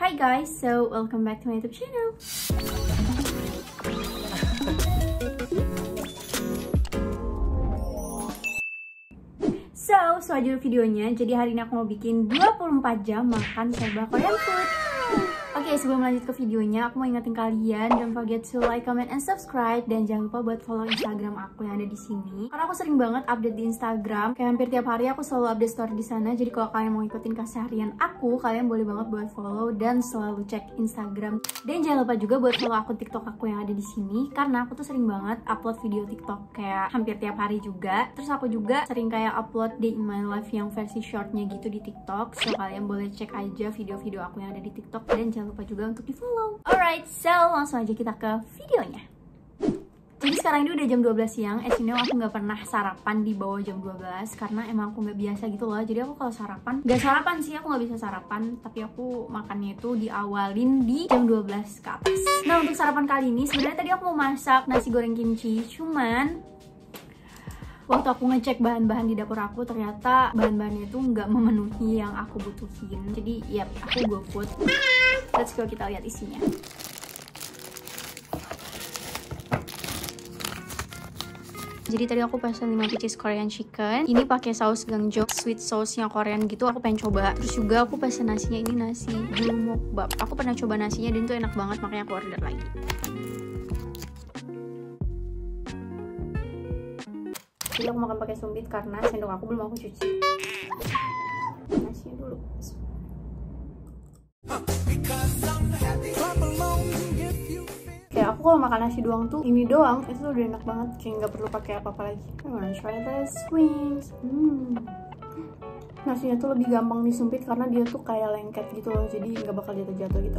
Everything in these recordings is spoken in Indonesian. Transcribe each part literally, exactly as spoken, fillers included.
Hi guys, so welcome back to my YouTube channel. So, so aja dulu videonya. Jadi hari ini aku mau bikin dua puluh empat jam makan serba Korean food. Oke, okay, sebelum lanjut ke videonya, aku mau ingetin kalian, don't forget to like, comment, and subscribe. Dan jangan lupa buat follow Instagram aku yang ada di sini. Karena aku sering banget update di Instagram. Kayak hampir tiap hari aku selalu update story di sana. Jadi kalau kalian mau ikutin keseharian aku, kalian boleh banget buat follow dan selalu cek Instagram. Dan jangan lupa juga buat follow akun TikTok aku yang ada di sini. Karena aku tuh sering banget upload video TikTok kayak hampir tiap hari juga. Terus aku juga sering kayak upload day in my life yang versi shortnya gitu di TikTok. So kalian boleh cek aja video-video aku yang ada di TikTok. Dan jangan lupa juga untuk di follow. Alright, so langsung aja kita ke videonya. Jadi sekarang ini udah jam dua belas siang. As you know, aku nggak pernah sarapan di bawah jam dua belas karena emang aku nggak biasa gitu loh. Jadi aku kalau sarapan, nggak sarapan sih, aku nggak bisa sarapan, tapi aku makannya itu diawalin di jam dua belas ke atas. Nah, untuk sarapan kali ini sebenarnya tadi aku mau masak nasi goreng kimchi, cuman waktu aku ngecek bahan-bahan di dapur aku, ternyata bahan-bahannya itu nggak memenuhi yang aku butuhin. Jadi ya aku go food. Let's go, kita lihat isinya. Jadi tadi aku pesen lima pieces Korean chicken. Ini pakai saus gangjok, sweet sauce yang Korean gitu. Aku pengen coba. Terus juga aku pesen nasinya, ini nasi jumokbap. Aku pernah coba nasinya dan itu enak banget, makanya aku order lagi. Jadi aku makan pakai sumpit karena sendok aku belum aku cuci. Nasinya dulu. Kayak aku kalau makan nasi doang tuh, ini doang itu udah enak banget, kayak nggak perlu pakai apa-apa lagi. I wanna try this wings. Hmm. Nasinya tuh lebih gampang disumpit karena dia tuh kayak lengket gitu loh, jadi nggak bakal jatuh-jatuh gitu.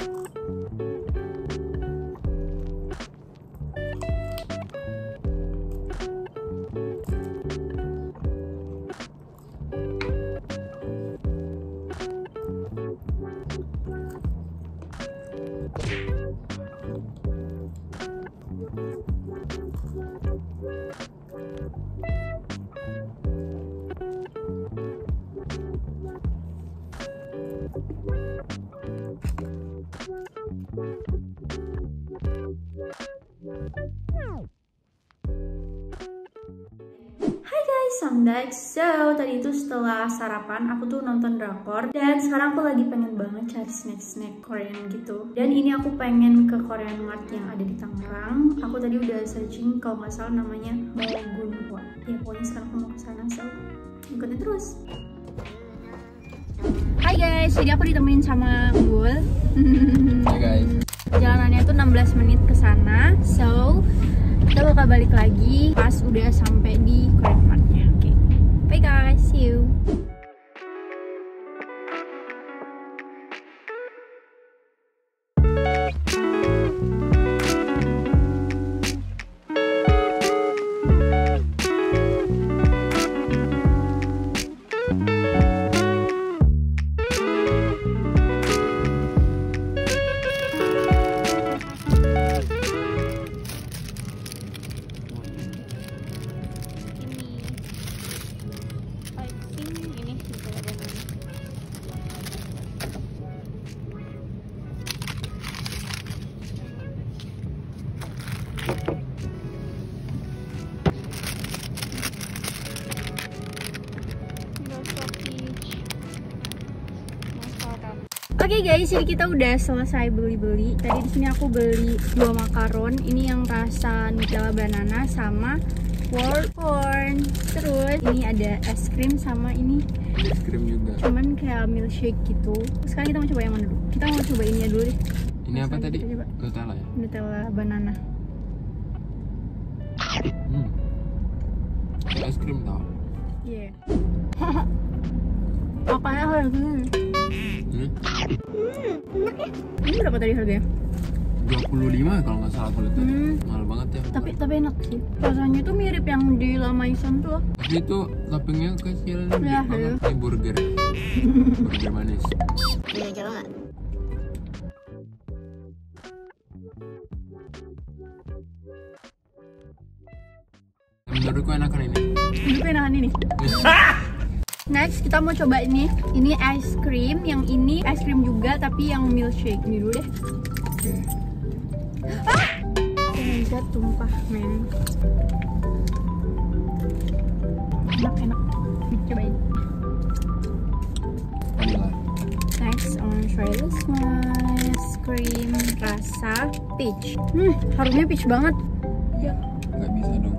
I'm back. So, tadi itu setelah sarapan aku tuh nonton drakor dan sekarang aku lagi pengen banget cari snack-snack Korean gitu. Dan ini aku pengen ke Korean Mart yang ada di Tangerang. Aku tadi udah searching, kalau nggak salah namanya Mogunhwa. Ya pokoknya sekarang aku mau ke sana, so ikutin terus. Hai guys, jadi aku ditemenin sama Gul. Hai guys. Jalanannya tuh enam belas menit ke sana. So, kita bakal balik lagi pas udah sampai di Korean Mart-nya. Oke. Okay. Bye guys, see you. Oke okay guys, jadi kita udah selesai beli-beli. Tadi di sini aku beli dua makaron. Ini yang rasa Nutella banana sama popcorn. Terus ini ada es krim sama ini es krim juga. Cuman kayak milkshake gitu. Sekarang kita mau coba yang mana dulu? Kita mau coba ini dulu deh. Ini apa tadi? Nutella ya? Nutella banana. Hmm. Es krim tau? Iya. Yeah. Makanya harganya. Hmm? Hmm, enak ya. Ini berapa tadi harganya? dua puluh lima kalau nggak salah kalau tadi. Hmm. Mahal banget ya. Tapi tapi enak sih. Rasanya tuh mirip yang di Lamaisan tuh. Tapi itu toppingnya kecil ya, banget. Ini burger. Burger manis. Iya, coba nggak? Menurutku enakan ini. Menurutku enakan ini. Next kita mau coba ini. Ini es krim, yang ini es krim juga tapi yang milkshake. Ini dulu deh. Oke. Ah! Oh my god, tumpah men. Enak-enak. Cobain. Vanilla. Next, I wanna try this one. Es krim rasa peach. Hmm, harumnya peach banget. Ya. Nggak bisa dong.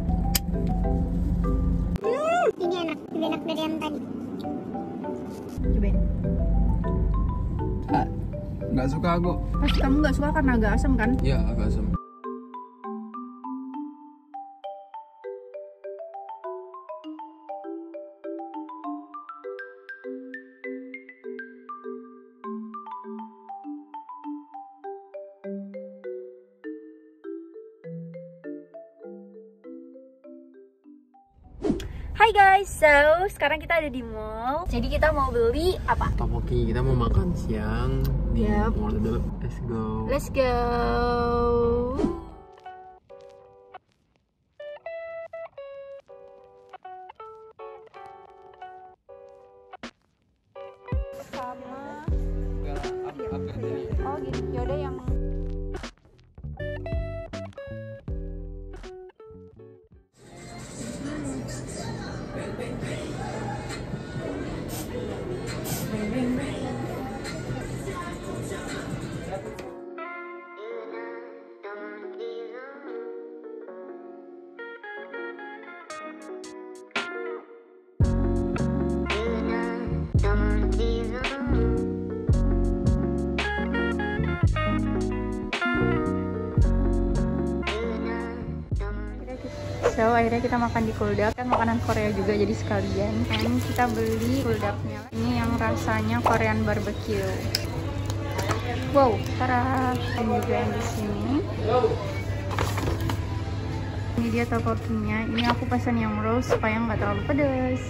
Ini enak, lebih enak dari yang tadi. Cobain. Ah, nggak suka aku. Pasti kamu nggak suka karena agak asam kan? Ya, agak asam. Hai guys, so sekarang kita ada di mall. Jadi kita mau beli apa? Topoki, kita mau makan siang di Yap. mall itu. Let's go. Let's go. Sama. Oh gitu. Yaudah yang So, akhirnya kita makan di Kuldak. Kan makanan Korea juga jadi sekalian. Dan kita beli Kuldaknya. Ini yang rasanya Korean barbecue. Wow, parah. Dan juga yang di sini. Ini dia topokinya. Ini aku pesan yang roast supaya nggak terlalu pedas.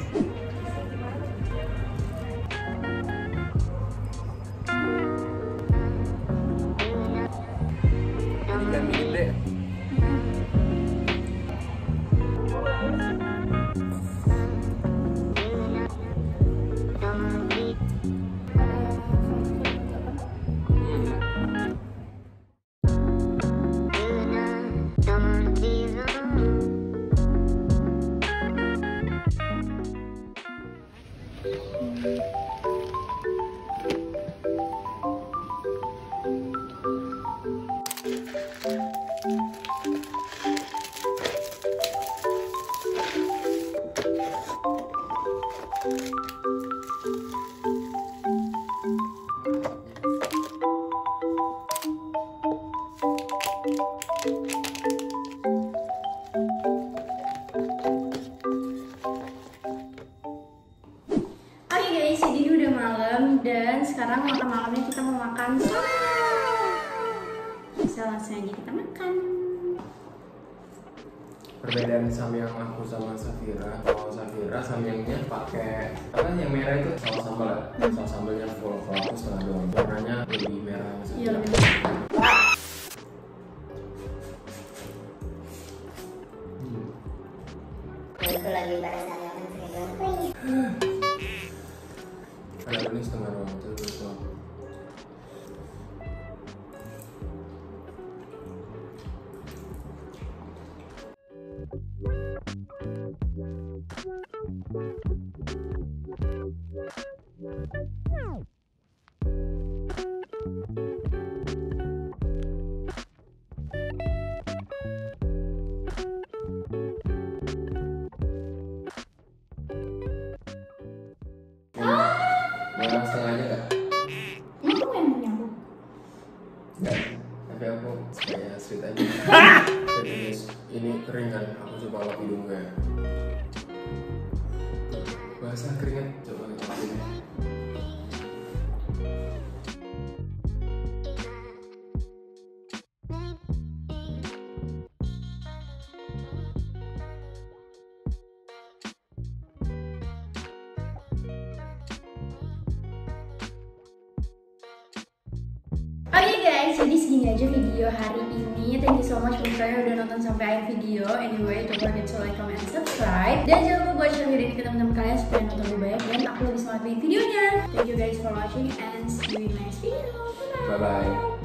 Ikan gede. Oke guys, jadi ini udah malam dan sekarang makan malamnya kita mau makan. Bisa langsung aja kita makan. Perbedaan samyang aku sama Safira. Kalau Safira samyangnya pakai apa yang merah itu saus sambal ya? Saus sambalnya full. Kalau aku setengah doang. Warnanya lebih merah. Iya, lebih merah. Itu lagi pada saat makan serius. Ada ini setengah doang. Terus doang. Mau setengah aja nggak? Ini aku yang punya aku. Nggak. Tapi aku kayak sweet aja. Jadi ini, ini kering kan? Aku coba lap hidung kayak. Basah keringat. Coba kita ini. Oke guys, guys, jadi segini aja video hari ini. Thank you so much buat kalian yang udah nonton sampai akhir video. Anyway, don't forget to like, comment, and subscribe. Dan jangan lupa buat share video ini ke teman-teman kalian supaya nonton lebih banyak dan aku lebih semangat bikin videonya. Thank you guys for watching and see you in next video. Bye Bye bye.